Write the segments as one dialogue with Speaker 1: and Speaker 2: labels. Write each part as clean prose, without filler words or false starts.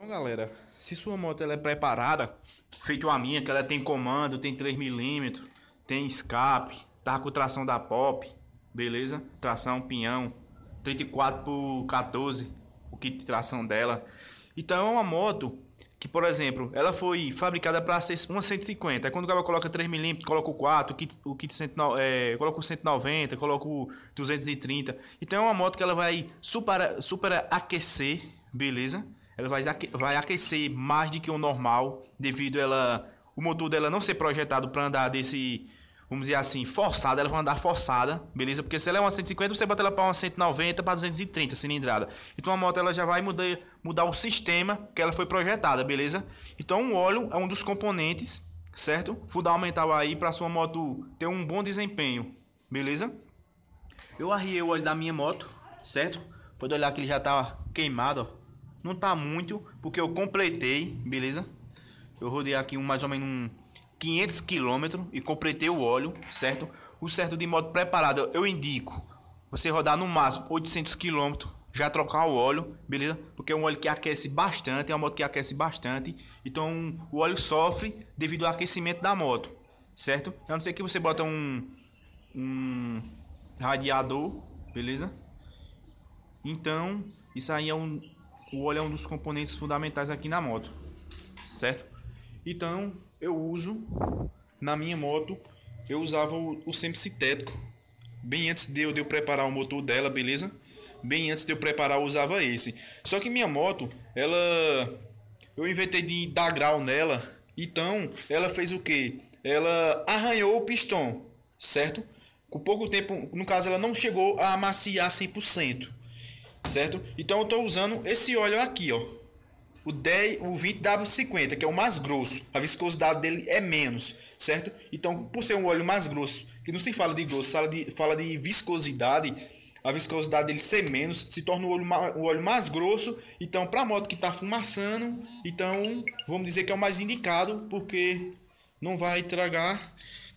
Speaker 1: Então, galera, se sua moto ela é preparada, feito a minha, que ela tem comando, tem 3 mm, tem escape, tá com tração da Pop, beleza? Tração pinhão, 34 por 14, o kit de tração dela. Então é uma moto que, por exemplo, ela foi fabricada para ser uma 150. Aí quando o cara coloca 3 mm, coloca o 4, o kit coloca o 190, coloca o 230. Então é uma moto que ela vai super aquecer, beleza? Ela vai aquecer mais do que o normal, devido o motor dela não ser projetado para andar desse, vamos dizer assim, forçada. Ela vai andar forçada, beleza? Porque se ela é uma 150, você bota ela para uma 190, para 230 cilindrada. Então a moto ela já vai mudar o sistema que ela foi projetada, beleza? Então o óleo é um dos componentes, certo? Fundamental aí para sua moto ter um bom desempenho, beleza? Eu arriei o óleo da minha moto, certo? Pode olhar que ele já tá queimado, ó. Não tá muito, porque eu completei, beleza? Eu rodei aqui mais ou menos 500 km e completei o óleo, certo? O certo de moto preparada, eu indico você rodar no máximo 800 km, já trocar o óleo, beleza? Porque é um óleo que aquece bastante, é uma moto que aquece bastante. Então o óleo sofre devido ao aquecimento da moto, certo? A não ser que você bota um radiador, beleza? Então isso aí o óleo é um dos componentes fundamentais aqui na moto, certo? Então eu uso na minha moto, eu usava o semi-sintético bem antes de eu preparar o motor dela, beleza? Bem antes de eu preparar eu usava esse. Só que minha moto, eu inventei de dar grau nela, então ela fez o que? Ela arranhou o pistão, certo? Com pouco tempo, no caso ela não chegou a amaciar 100%. Certo? Então eu estou usando esse óleo aqui, ó, o 20W50, que é o mais grosso. A viscosidade dele é menos, certo? Então, por ser um óleo mais grosso, que não se fala de grosso, fala de viscosidade, a viscosidade dele ser menos, se torna o óleo mais grosso. Então, para a moto que está fumaçando, então vamos dizer que é o mais indicado, porque não vai tragar.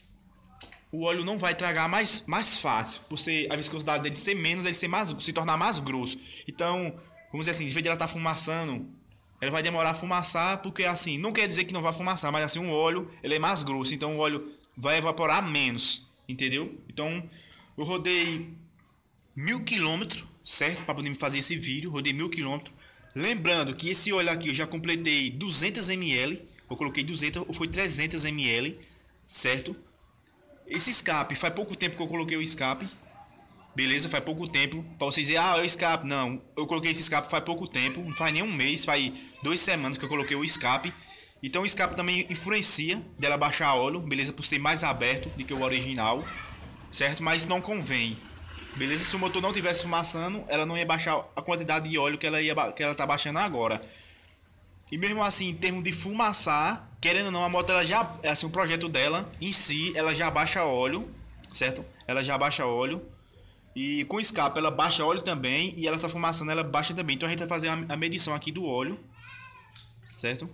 Speaker 1: O óleo não vai tragar mais fácil, por ser a viscosidade dele ser menos, ele se tornar mais grosso. Então, vamos dizer assim, em vez de ela estar fumaçando, ela vai demorar a fumaçar, porque assim, não quer dizer que não vai fumaçar, mas assim, o óleo ele é mais grosso, então o óleo vai evaporar menos, entendeu? Então, eu rodei 1000 km, certo? Para poder fazer esse vídeo, rodei 1000 km. Lembrando que esse óleo aqui eu já completei 200 ml, eu coloquei 200 ou foi 300 ml, certo? Esse escape, faz pouco tempo que eu coloquei o escape, beleza? Faz pouco tempo, para vocês dizerem, é o escape. Não, eu coloquei esse escape faz pouco tempo, não faz nem um mês, faz 2 semanas que eu coloquei o escape. Então o escape também influencia dela baixar óleo, beleza? Por ser mais aberto do que o original, certo? Mas não convém, beleza? Se o motor não tivesse fumaçando, ela não ia baixar a quantidade de óleo que ela tá baixando agora. E mesmo assim, em termos de fumaçar, querendo ou não, a moto ela já, assim, o projeto dela em si, ela já baixa óleo, certo? Ela já baixa óleo. E com escape ela baixa óleo também, e ela tá fumaçando, ela baixa também. Então a gente vai fazer a medição aqui do óleo, certo?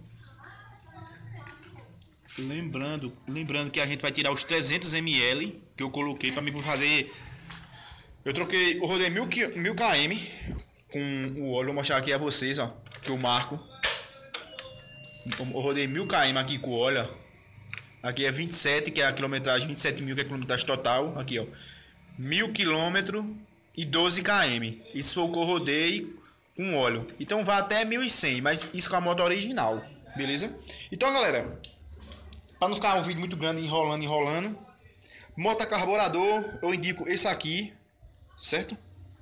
Speaker 1: Lembrando que a gente vai tirar os 300 ml que eu coloquei para mim fazer. Eu rodei 1000 km com o óleo, vou mostrar aqui a vocês, ó, que eu marco. Eu rodei 1000 km aqui com o óleo. Aqui é 27, que é a quilometragem, 27 mil, que é a quilometragem total. Aqui, ó, 1000 km e 12 km. Isso foi o que eu rodei com óleo. Então vai até 1100, mas isso com a moto original, beleza? Então, galera, para não ficar um vídeo muito grande enrolando, moto a carburador, eu indico esse aqui, certo?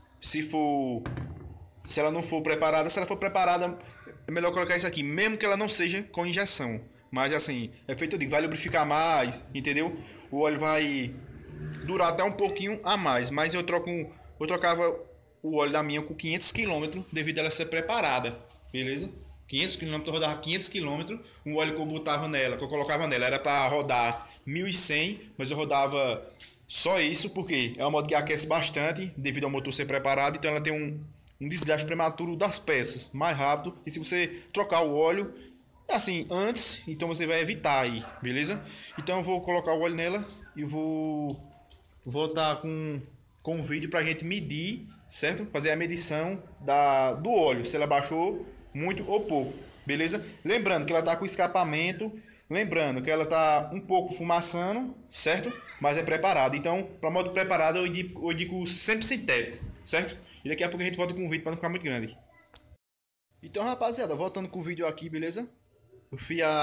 Speaker 1: Se ela não for preparada, se ela for preparada, é melhor colocar isso aqui, mesmo que ela não seja com injeção. Mas assim, é feito, eu digo, vai lubrificar mais, entendeu? O óleo vai durar até um pouquinho a mais. Mas eu trocava o óleo da minha com 500 km, devido a ela ser preparada, beleza? 500 km, eu rodava 500 km. O óleo que eu botava nela, que eu colocava nela, era para rodar 1100, mas eu rodava só isso, porque é uma moto que aquece bastante, devido ao motor ser preparado. Então ela tem um desgaste prematuro das peças mais rápido. E se você trocar o óleo assim antes, então você vai evitar aí, beleza? Então eu vou colocar o óleo nela e vou voltar com um vídeo pra gente medir, certo? Fazer a medição do óleo, se ela baixou muito ou pouco, beleza? Lembrando que ela tá com escapamento, lembrando que ela tá um pouco fumaçando, certo? Mas é preparado. Então, para moto preparado, eu indico sempre sintético, certo? E daqui a pouco a gente volta com o vídeo para não ficar muito grande. Então, rapaziada, voltando com o vídeo aqui, beleza? Eu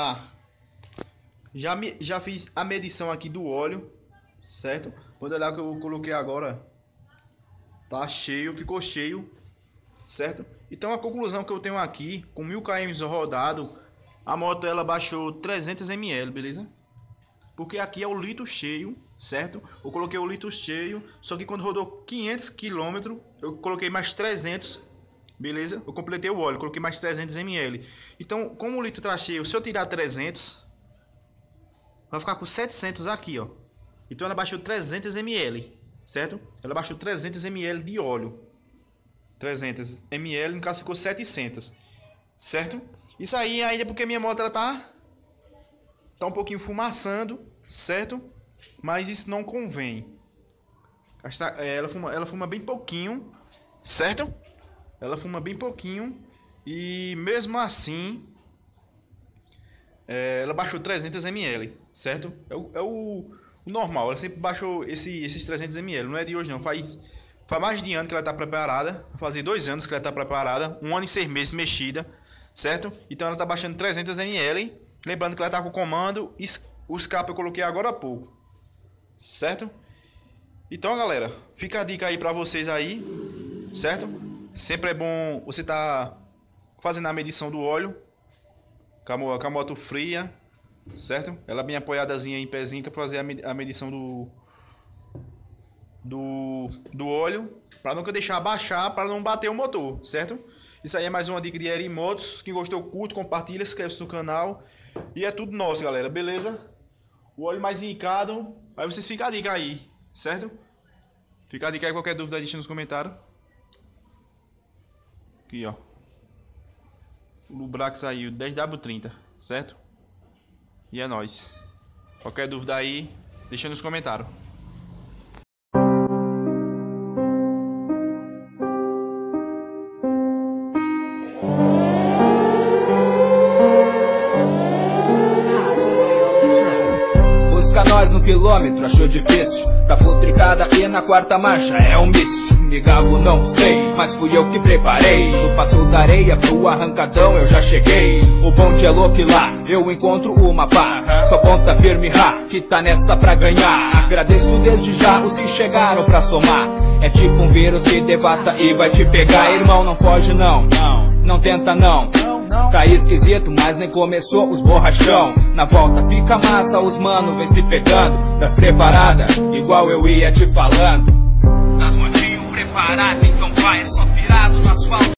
Speaker 1: já fiz a medição aqui do óleo, certo? Pode olhar que eu coloquei agora. Tá cheio, ficou cheio, certo? Então a conclusão que eu tenho aqui, com 1000 km rodado, a moto ela baixou 300 ml, beleza? Porque aqui é o litro cheio, certo? Eu coloquei o litro cheio, só que quando rodou 500 km, eu coloquei mais 300, beleza? Eu completei o óleo, coloquei mais 300 ml. Então, como o litro tá cheio, se eu tirar 300, vai ficar com 700 aqui, ó. Então ela baixou 300 ml, certo? Ela baixou 300 ml de óleo. 300 ml, no caso ficou 700, certo? Isso aí ainda porque minha moto ela tá um pouquinho fumaçando, certo? Mas isso não convém. Ela fuma bem pouquinho, certo? Ela fuma bem pouquinho e mesmo assim ela baixou 300 ml, certo? É o normal, ela sempre baixou esses 300 ml, não é de hoje não, faz mais de ano que ela está preparada, vai fazer 2 anos que ela está preparada, 1 ano e 6 meses mexida, certo? Então ela está baixando 300 ml, lembrando que ela está com o comando, o escape eu coloquei agora há pouco, certo? Então galera, fica a dica aí para vocês aí, certo? Sempre é bom você tá fazendo a medição do óleo, com a moto fria, certo? Ela bem apoiadazinha em pezinho para fazer a medição do óleo, para nunca deixar baixar, para não bater o motor, certo? Isso aí é mais uma dica de Eri Motos. Quem gostou, curte, compartilha, se inscreve no canal. E é tudo nosso, galera, beleza? O óleo mais indicado, aí vocês ficam a dica aí, certo? Fica a dica aí, qualquer dúvida deixa nos comentários. Aqui, ó. O Lubrax aí, o 10W30, certo? E é nóis. Qualquer dúvida aí, deixa nos comentários.
Speaker 2: Busca nós no quilômetro, achou difícil. Pra futricada e na quarta marcha é um misto. Me gabo não sei, mas fui eu que preparei. Do passo da areia pro arrancadão eu já cheguei. O bonde é louco e lá eu encontro uma pá. Só ponta firme, que tá nessa pra ganhar. Agradeço desde já os que chegaram pra somar. É tipo um vírus que devasta e vai te pegar. Irmão, não foge não, não tenta não. Tá esquisito, mas nem começou os borrachão. Na volta fica massa, os mano vem se pegando. Das preparadas, igual eu ia te falando. Das motinho preparado, então vai, é só pirado no asfalto.